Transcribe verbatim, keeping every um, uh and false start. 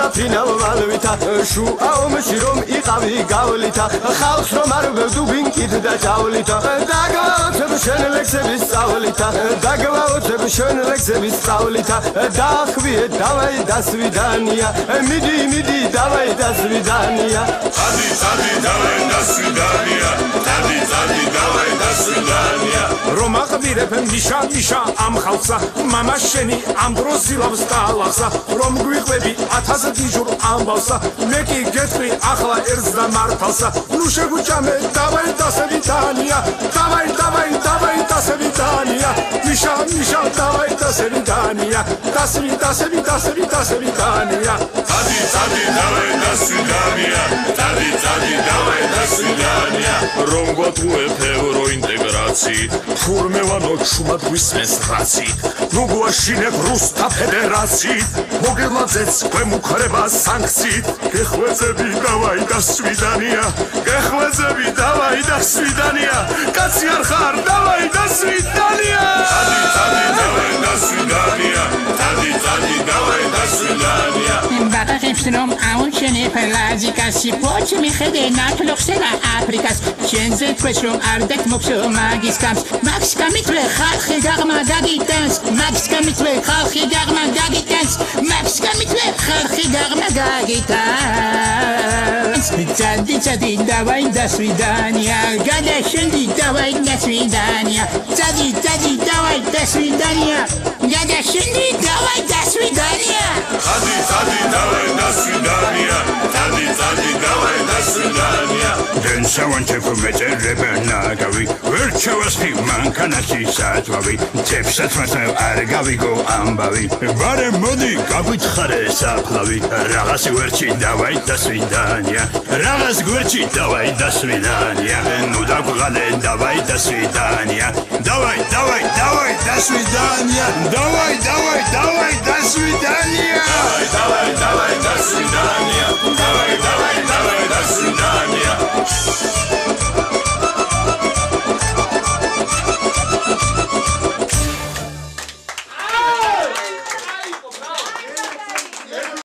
არაფრინავ მალვითა შუა ომში რომ იყავი გავლითა ხალხს რომ არ ვდუბინკით და ჭავლითა დაგვაოცებ შენ ლექსების სწავლითა დაგვაოცებ შენ ლექსების სწავლითა დაახვიე დავაი დასვიდანია მიდი მიდი დავაი დასვიდანია წადი წადი დავაი დასვიდანია წადი წადი დავაი დასვიდანია რომ აყბირებ მიშა მიშა ამ ხალხსა მამა შენი ამ დროს ილავს ტალახსა რომ გვიყვები ათას დიჟურ ამბავსა მე კი გეტყვი ახლა ერთს და მართალსა ნუ შეგვიჭამე დავაი დასვიდანია დავაი დავაი დავაი დასვიდანია მიშა მიშა დავაი დასვიდანია დასვი დასვი დასვი დასვიდანია წადი წადი დავაი დასვიდანია წადი წადი დავაი დასვიდანია რომ გვატყუებ ევროინტეგრაციით თურმე ვანო შუმად გვისმენს რაცით ნუ გვაშინებ რუსთა ფედერაციით მოგელაძეც გვემუქრება სანქციით გეხვეწები დავაი დასვიდანია გეხვეწები დავაი დასვიდანია კაცი არ ხარ დავაი დასვიდანია წადი წადი დავაი დასვიდანია წადი წადი დავაი დასვიდანია ბატახებს რომ აუჩენე პელაზიკასი პოჩ მიხედე ნათლოხსელა აფრიკას შენზე თქვენს რომ არ დაგმოხსო მაგის კამს მაგს გამიტვე ხალხი გაღმა გაგიტანს მაგს გამიტვე ხალხი გაღმა გაგიტანს მაგს გამიტვე ხალხი გაღმა გაგიტანს წადი წადი დავაი დასვიდანია გადაშენდი დავაი დასვიდანია წადი წადი დავაი დასვიდანია გადაშენდი დავაი დასვიდანია წადი წადი დავაი დასვიდანია წადი წადი დავაი დასვიდანია Then someone took a better ribbon nagavi Where chawasti mankanasi satwavi Tepsat masnav argavi go ambavi Vare modi gavit khare saplavi Ragasi verchi davai dasvidania Ragas gurchi davai dasvidania Nuda gale davai dasvidania Davai davai davai dasvidania Davai davai davai dasvidania Davai davai davai dasvidania Davai davai davai dasvidania